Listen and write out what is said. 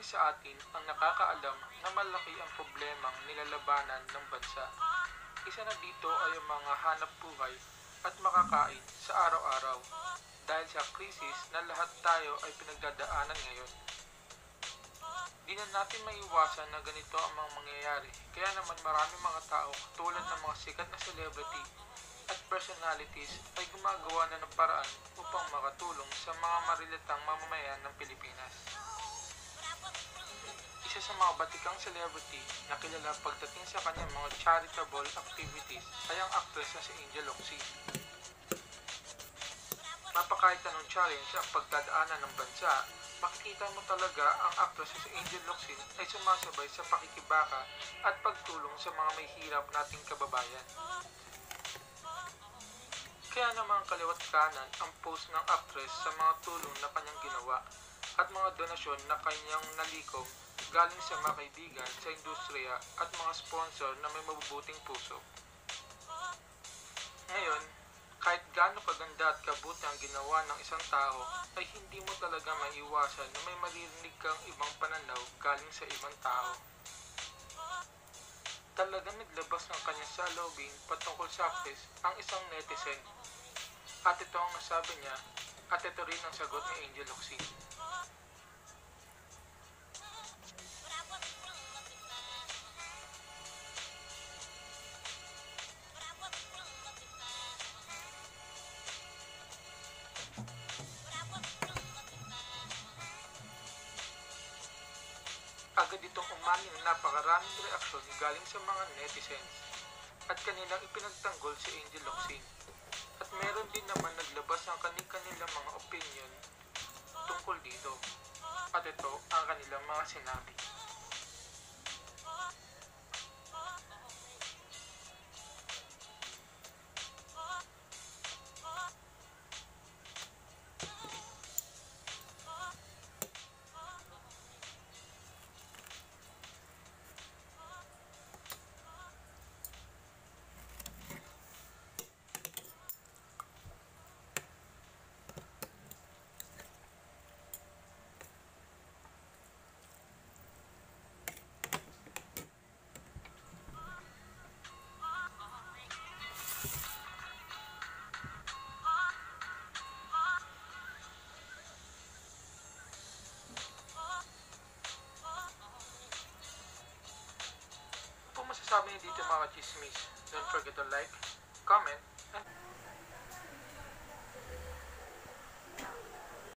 sa atin ang nakakaalam na malaki ang problemang nilalabanan ng bansa. Isa na dito ay ang mga hanap buhay at makakain sa araw-araw dahil sa krisis na lahat tayo ay pinagdadaanan ngayon. Di na natin maiwasan na ganito ang mga mangyayari, kaya naman maraming mga tao katulad ng mga sikat na celebrity at personalities ay gumagawa na ng paraan upang makatulong sa mga marilatang mamamayan ng Pilipinas. Isa sa mga batikang celebrity na kilala pagdating sa kanyang mga charitable activities ay ang actress na si Angel Locsin. Mapakahit anong challenge ang pagdadaanan ng bansa, makikita mo talaga ang actress na si Angel Locsin ay sumasabay sa pakikibaka at pagtulong sa mga may hirap nating kababayan. Kaya naman kaliwat kanan ang post ng actress sa mga tulong na kanyang ginawa at mga donasyon na kanyang nalikom galing sa mga kaibigan sa industriya at mga sponsor na may mabubuting puso. Ngayon, kahit gaano kaganda at kabuti ang ginawa ng isang tao, ay hindi mo talaga maiwasan na may maririnig kang ibang pananaw galing sa ibang tao. Talagang naglabas ng kanyang salubin patungkol sa actress ang isang netizen. At ito ang nasabi niya, at ito rin ang sagot ni Angel Locsin. Agad itong umani na napakaraming reaksyon galing sa mga netizens at kanilang ipinagtanggol si Angel Locsin. At meron din naman naglabas ng kanilang mga opinion tungkol dito. At ito ang kanilang mga sinabi. Kung masasabi niyo dito mga chismis, don't forget to like, comment, and